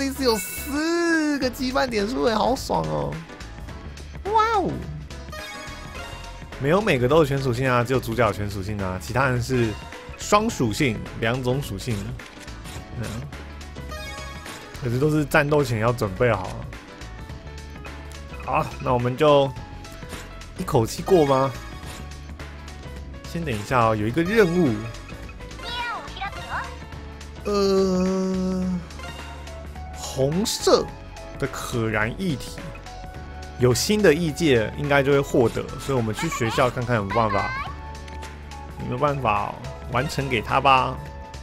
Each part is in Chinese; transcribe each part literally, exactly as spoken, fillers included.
这次有四个羁绊点数，哎，好爽哦！哇哦！没有每个都是全属性啊，只有主角全属性啊，其他人是双属性，两种属性的。嗯，可是都是战斗前要准备好。好，那我们就一口气过吗？先等一下哦，有一个任务。呃，红色的可燃液体有新的异界，应该就会获得，所以我们去学校看看有没有办法，有没有办法完成给他吧。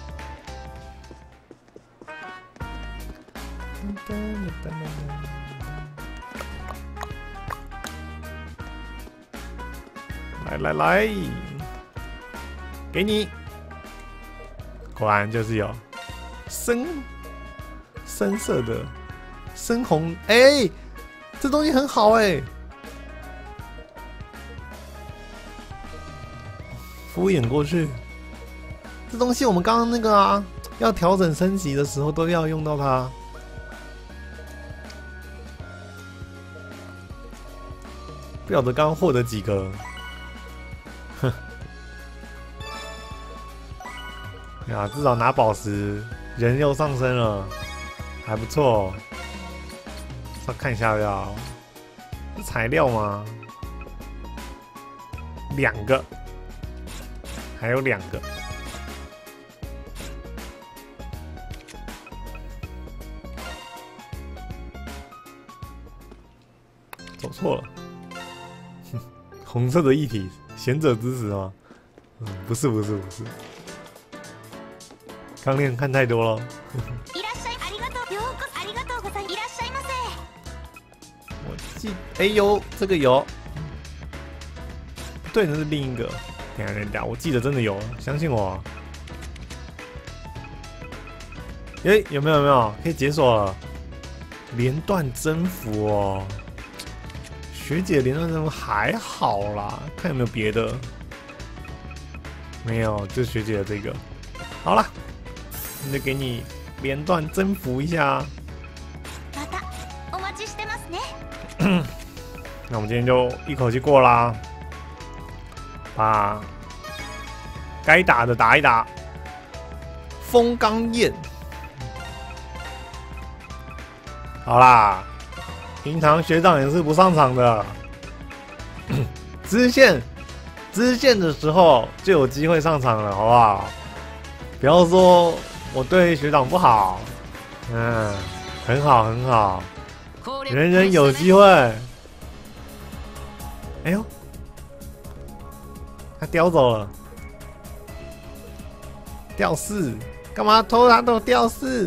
来来来，给你，果然就是有。深深色的深红，哎、欸，这东西很好哎、欸，敷衍过去。这东西我们刚刚那个啊，要调整升级的时候都要用到它。不晓得刚刚获得几个，哼，呀，至少拿宝石。人又上升了，还不错。再看一下要，是材料吗？两个，还有两个。走错了，红色的液体，贤者之石吗？嗯，不是，不是，不是。刚练看太多了。我记，哎、欸、有这个有，对，那是另一个。等一下，等一下，我记得真的有，相信我。哎、欸，有没有？有没有？可以解锁了。连段征服哦，学姐连段征服还好啦，看有没有别的。没有，就学姐的这个。好啦。那就给你连段征服一下。那我们今天就一口气过啦，把该打的打一打。风刚焰，好啦，平常学长也是不上场的，支线支线的时候就有机会上场了，好不好？不要说。我对学长不好，嗯，很好很好，人人有机会。哎呦，他叼走了，吊饰，干嘛偷他的吊饰？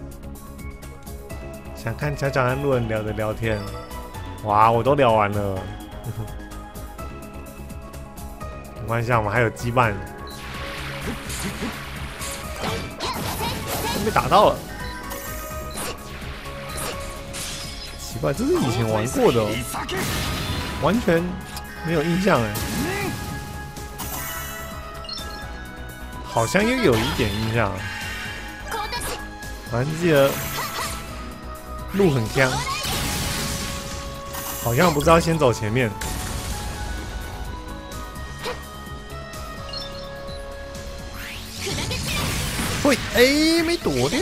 想看巧巧和路人聊的聊天，哇，我都聊完了。没关系，我们还有羁绊。被打到了，奇怪，这是以前玩过的、哦，完全没有印象哎，好像又有一点印象，反正记得路很香，好像不是要先走前面。会，哎、欸，没躲掉。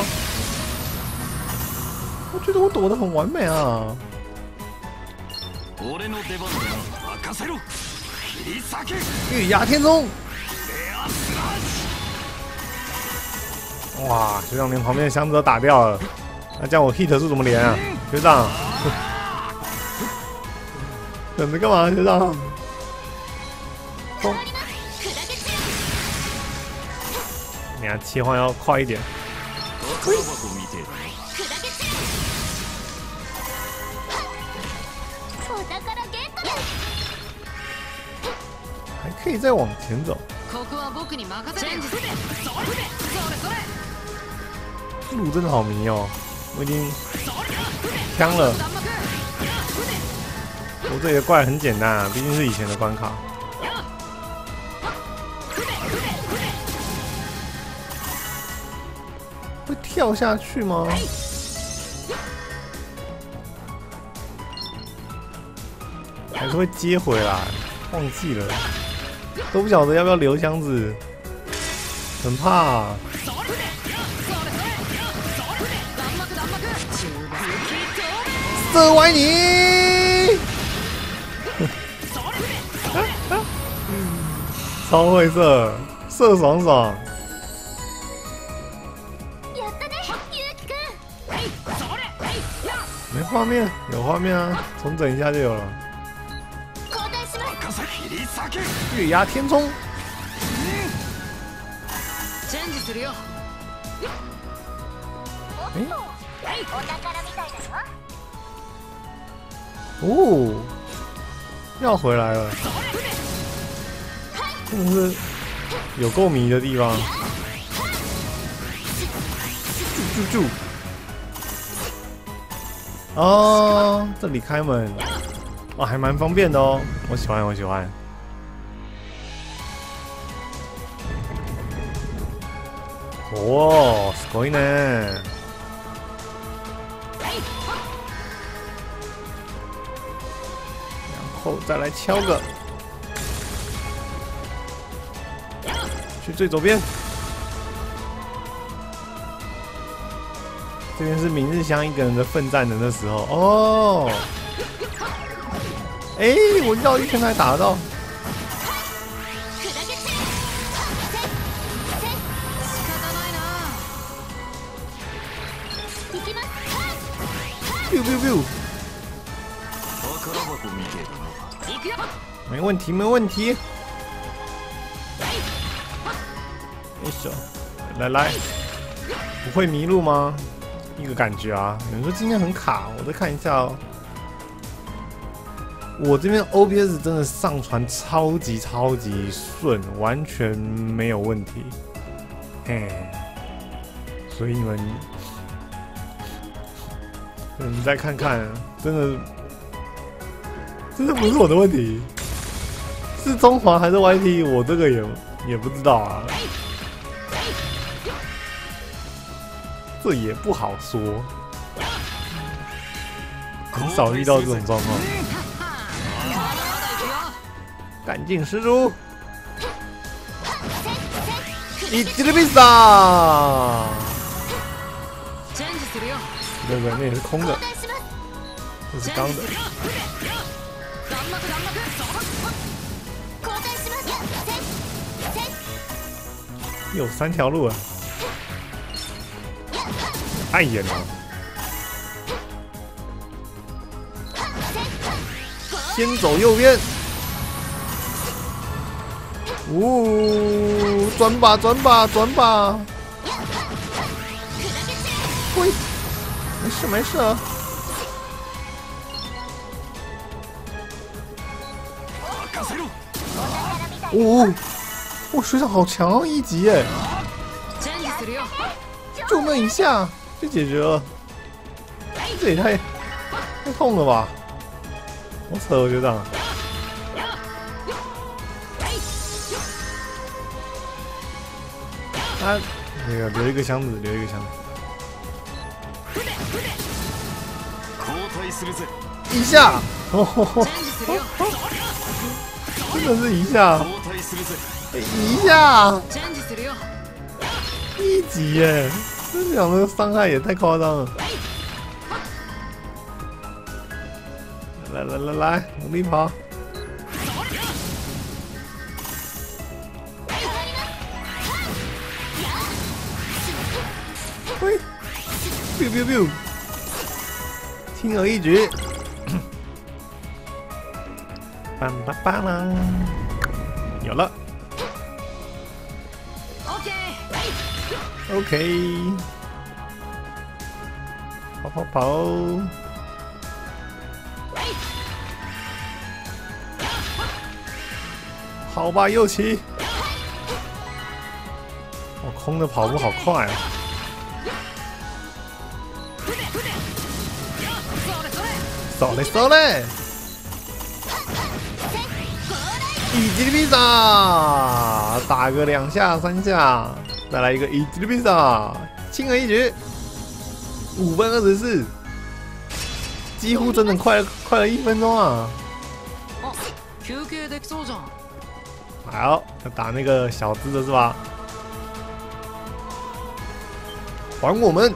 我觉得我躲得很完美啊。月牙天冲！哇，学长连旁边的箱子都打掉了，那这样我 hit 数怎么连啊？学长，等着干嘛？学长，冲！你看切换要快一点。还可以再往前走。路真的好迷哦，我已经枪了。我这里的怪很简单啊，毕竟是以前的关卡。会跳下去吗？ 还是会接回来，忘记了，都不晓得要不要留箱子，很怕、啊。射歪你！超会射，射爽爽。没画面，有画面啊，重整一下就有了。月牙天冲。哎。哦，要回来了，真的是有够迷的地方。住住住！哦，这里开门，哇，还蛮方便的哦，我喜欢，我喜欢。哦，すごいね。后再来敲个，去最左边，这边是明日香一个人的奋战的那时候哦。哎、欸，我绕一圈才打得到。biu biu biu。没问题，没问题。一手，来来，不会迷路吗？一个感觉啊。有人说今天很卡，我再看一下哦。我这边 O B S 真的上传超级超级顺，完全没有问题。嘿，所以你们，你们再看看，真的。真的不是我的问题，是中华还是 Y T， 我这个也也不知道啊，这也不好说，很少遇到这种状况。赶尽失主，一击的比萨，对不对？那也是空的，这是刚的。有三条路啊，太远了。先走右边，呜、哦，转吧转吧转吧，喂，没事没事啊。哦，哇，水手好强哦，一级耶！就那一下就解决了，这也太太痛了吧！好扯，我觉得。啊，那个留一个箱子，留一个箱子。一下，哦，真的是一下。一下，一级耶！这两个伤害也太夸张了。来来来来，努力跑！喂 ，biu biu biu， 轻而易举。梆梆梆啷，有了。OK， 跑跑跑！好吧，右起。我空的跑步好快啊！走嘞走嘞！一击的披萨，打个两下三下。再来一个一击的披萨，轻而易举，五分二十四，几乎整整快了快了一分钟啊！ 休憩できそうじゃん。 好，要打那个小只的是吧？还我们！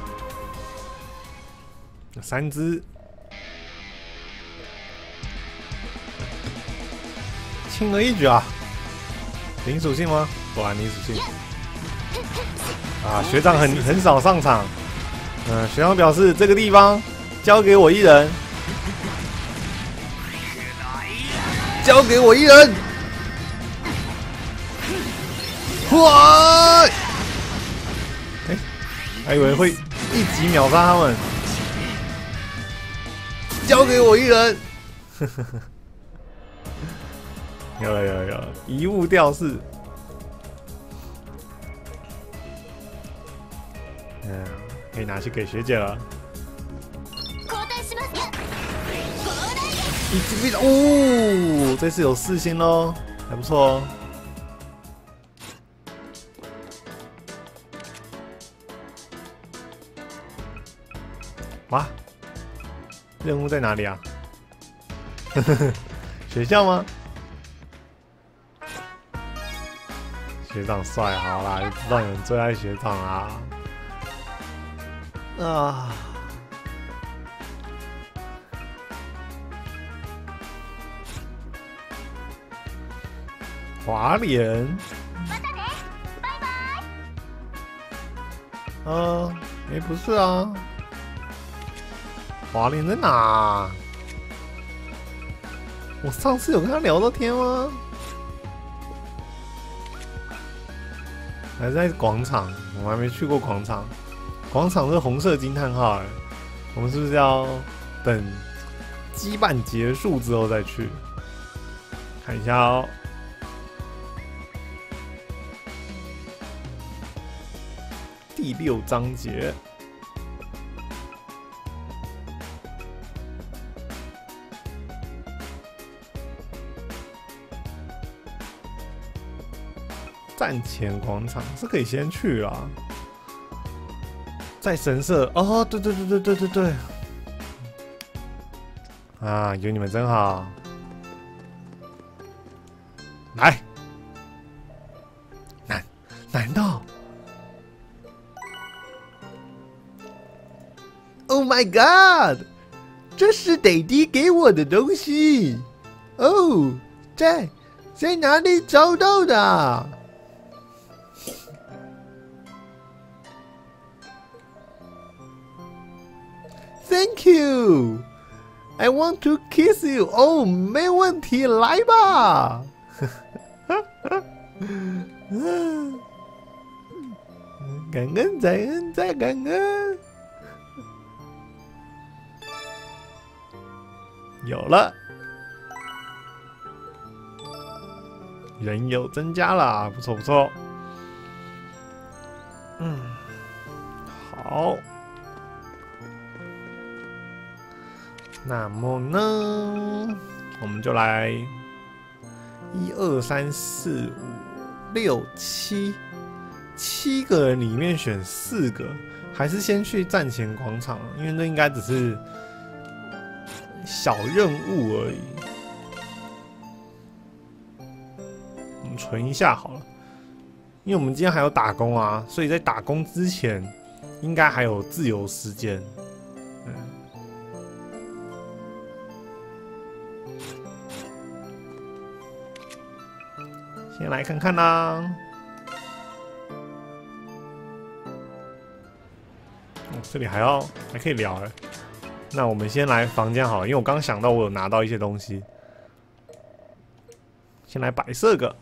三只，轻而易举啊！零属性吗？果然零属性。啊，学长很很少上场。嗯、呃，学长表示这个地方交给我一人，交给我一人。哇！哎，还以为会一击秒杀他们，交给我一人。有了有了有了，遗物吊饰。嗯，可以拿去给学姐了。一击必倒哦！这次有四星喽，还不错哦。哇，任务在哪里啊？学校吗？学长帅，好啦，就知道你们最爱学长啦。啊，华联。啊，哎，不是啊。华联在哪？我上次有跟他聊到天吗？还在广场，我还没去过广场。广场是红色惊叹号，哎，我们是不是要等羁绊结束之后再去？看一下哦。第六章节。战前广场是可以先去啦，在神社哦，对对对对对对对，啊，有你们真好，来，难难道 ？Oh my god， 这是爹地给我的东西哦，在在哪里找到的？ Thank you. I want to kiss you. 哦，没问题，来吧。感恩再恩再感恩。有了，人有增加了，不错不错。嗯，好。 那么呢，我们就来一二三四五六七七个人里面选四个，还是先去战前广场，因为那应该只是小任务而已。我们存一下好了，因为我们今天还有打工啊，所以在打工之前应该还有自由时间。嗯。 先来看看啦，哦，这里还要还可以聊哎。那我们先来房间好了，因为我刚想到我有拿到一些东西，先来摆设个，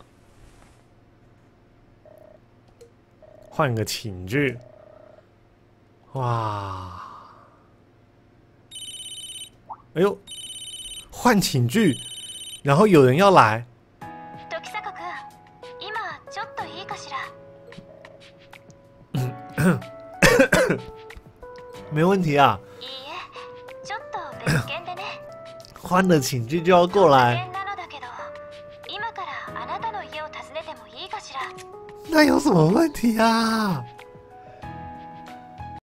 换个寝具，哇，哎呦，换寝具，然后有人要来。 没问题啊，换了寝具就要过来。那有什么问题啊？